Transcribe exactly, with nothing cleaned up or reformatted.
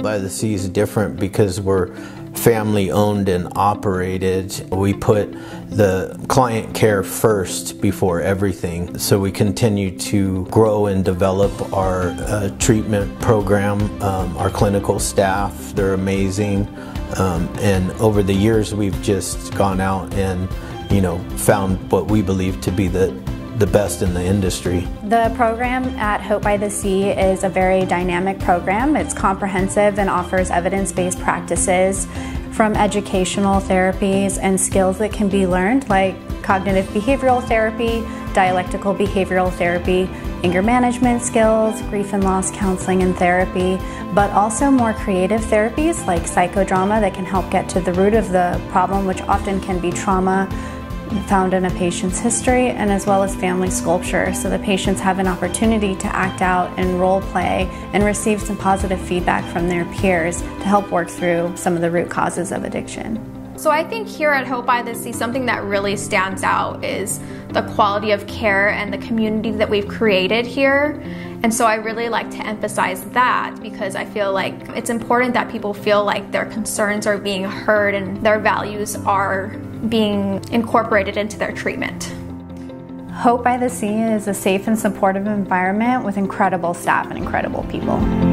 by the Sea is different because we're family owned and operated. We put the client care first before everything. So we continue to grow and develop our uh, treatment program, um, our clinical staff, they're amazing. Um, and over the years we've just gone out and, you know, found what we believe to be the the best in the industry. The program at Hope by the Sea is a very dynamic program. It's comprehensive and offers evidence-based practices from educational therapies and skills that can be learned, like cognitive behavioral therapy, dialectical behavioral therapy, anger management skills, grief and loss counseling and therapy, but also more creative therapies like psychodrama that can help get to the root of the problem, which often can be trauma found in a patient's history, and as well as family sculpture, so the patients have an opportunity to act out and role play and receive some positive feedback from their peers to help work through some of the root causes of addiction. So I think here at Hope by the Sea, something that really stands out is the quality of care and the community that we've created here. And so I really like to emphasize that because I feel like it's important that people feel like their concerns are being heard and their values are being incorporated into their treatment. Hope by the Sea is a safe and supportive environment with incredible staff and incredible people.